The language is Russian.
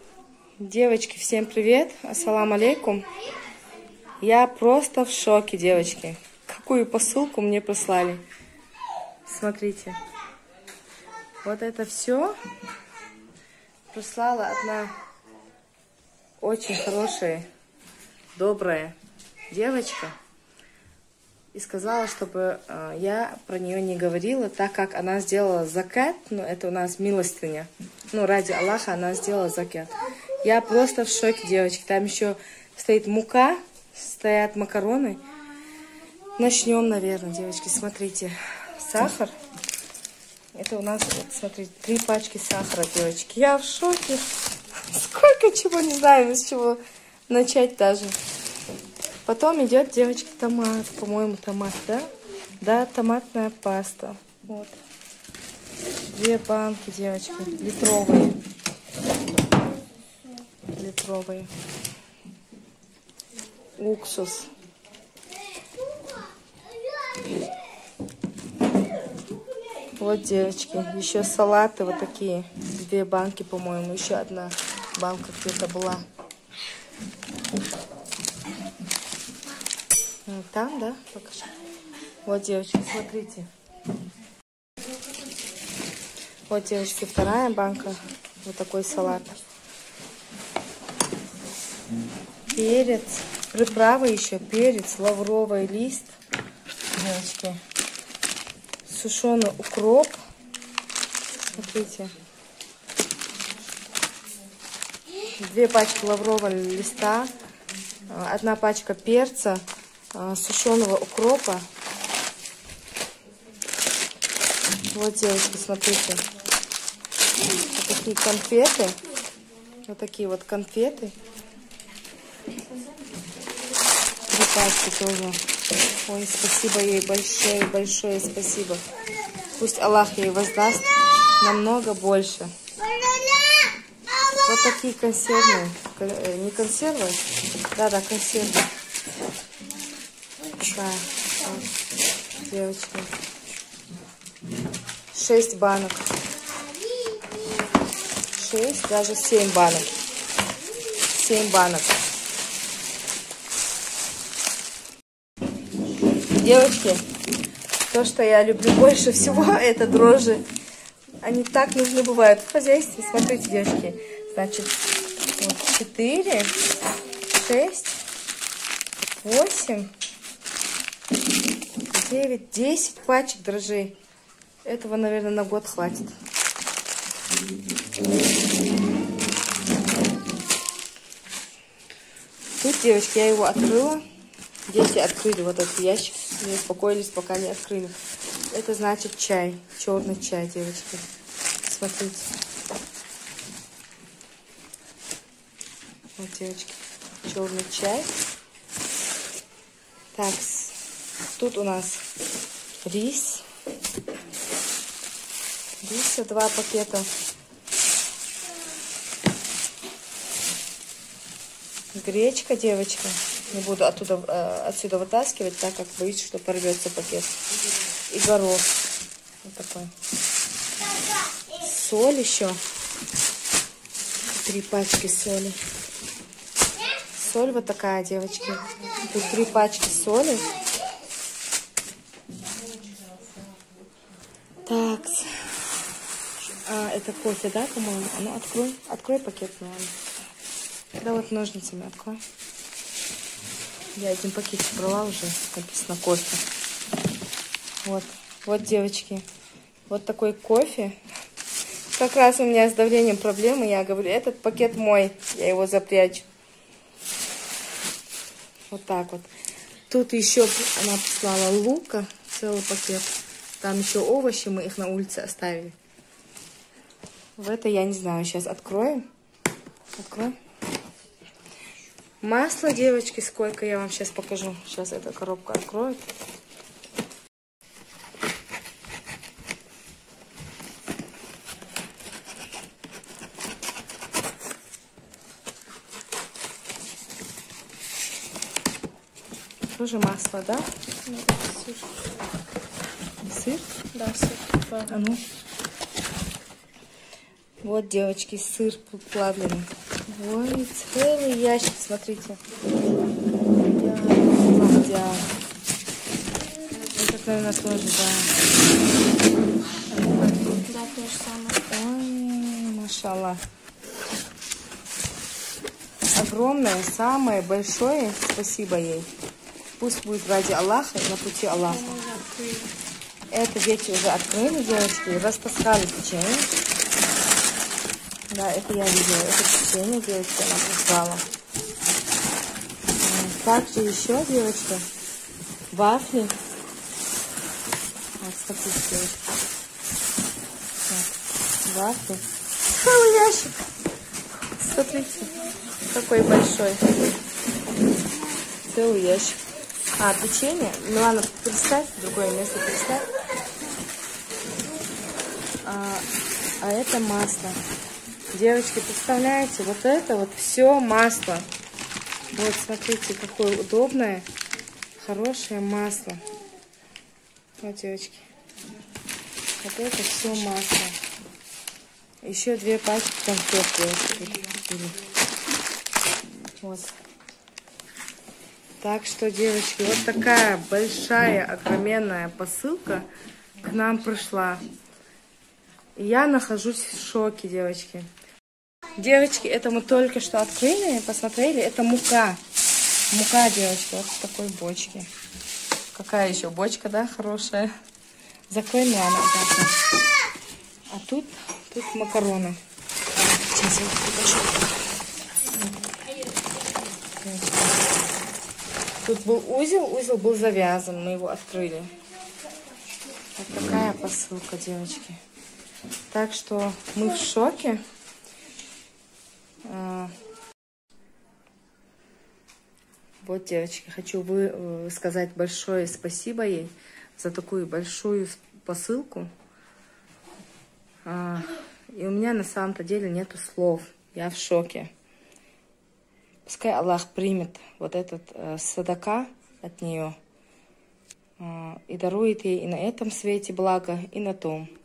Девочки, всем привет! Ассаламу алейкум! Я просто в шоке, девочки. Какую посылку мне прислали. Смотрите. Вот это все прислала одна очень хорошая, добрая девочка. И сказала, чтобы я про нее не говорила, так как она сделала закат. Ну, это у нас милостыня. Ну, ради Аллаха она сделала закат. Я просто в шоке, девочки. Там еще стоит мука, стоят макароны. Начнем, наверное, девочки. Смотрите. Сахар. Это у нас, вот, смотрите, 3 пачки сахара, девочки. Я в шоке. Сколько чего, не знаю, с чего начать даже. Потом идет, девочки, томат. По-моему, томат, да? Да, томатная паста. Вот. 2 банки, девочки. Литровые. Литровые. Уксус. Вот, девочки. Еще салаты вот такие. 2 банки, по-моему. Еще одна банка где-то была. Там, да? Покажи. Вот, девочки, смотрите. Вот, девочки, 2-я банка. Вот такой салат. Перец. Приправы еще. Перец, лавровый лист. Девочки. Сушеный укроп. Смотрите. 2 пачки лаврового листа. 1 пачка перца. Сушеного укропа. Вот, девочки, смотрите. Вот такие конфеты. Вот такие вот конфеты. 3 пачки тоже. Ой, спасибо ей, большое спасибо. Пусть Аллах ей воздаст намного больше. Вот такие консервные. Не консервы? Да, консервы. Да, вот, девочки. 6 банок. 6, даже 7 банок. 7 банок. Девочки, то, что я люблю больше всего, это дрожжи. Они так нужны бывают в хозяйстве. Смотрите, девочки. Значит, вот 4, 6, 8, 9, 10 пачек дрожжей. Этого, наверное, на год хватит. Тут, девочки, я его открыла. Дети открыли вот этот ящик. Не успокоились, пока не открыли. Это значит чай. Черный чай, девочки. Смотрите. Вот, девочки. Черный чай. Так, тут у нас рис. Риса 2 пакета. Гречка, девочка. Не буду отсюда вытаскивать, так как боюсь, что порвется пакет. И горох. Вот такой. Соль еще. 3 пачки соли. Соль вот такая, девочки. Тут 3 пачки соли. Так. Это кофе, да, по-моему? А ну, открой. Открой пакет, наверное. Да, вот ножницами открой. Я один пакетик брала уже. Написано кофе. Вот. Вот, девочки. Вот такой кофе. Как раз у меня с давлением проблемы. Я говорю, этот пакет мой. Я его запрячу. Вот так вот. Тут еще она прислала лука. Целый пакет. Там еще овощи. Мы их на улице оставили. В это я не знаю. Сейчас откроем. Открой. Масло, девочки, сколько я вам сейчас покажу. Сейчас эта коробка откроет. Тоже масло, да? Сыр. Сыр? Да, сыр. А ну. Вот, девочки, сыр плавленый. Ой, целый ящик, смотрите. Идеал. Это, наверное, тоже, да. Да, то же самое. Ой, машаллах. Огромное, самое большое спасибо ей. Пусть будет ради Аллаха и на пути Аллаха. Это дети уже открыли, девочки, растаскали печенье. Да, это я видела. Это печенье, девочки, она прислала. Также еще, девочки, вафли. Вот, смотрите, девочки. Так, вафли. Целый ящик. Смотрите, какой большой. Целый ящик. А, печенье. Милана, переставь, в другое место переставь. А это масло. Девочки, представляете, вот это вот все масло. Вот, смотрите, какое удобное, хорошее масло. Вот, девочки. Вот это все масло. Еще 2 пачки конфет, девочки. Вот. Так что, девочки, вот такая большая, огроменная посылка к нам пришла. И я нахожусь в шоке, девочки. Девочки, это мы только что открыли, посмотрели, это мука. Мука, девочки, вот в такой бочке. Какая еще бочка, да, хорошая. Закрой, Милана, обратно. А тут макароны. Сейчас я покажу. Тут был узел был завязан, мы его открыли. Вот такая посылка, девочки. Так что мы в шоке. Вот, девочки, хочу сказать большое спасибо ей за такую большую посылку. И у меня на самом-то деле нету слов. Я в шоке. Пускай Аллах примет вот этот садака от нее и дарует ей и на этом свете благо, и на том.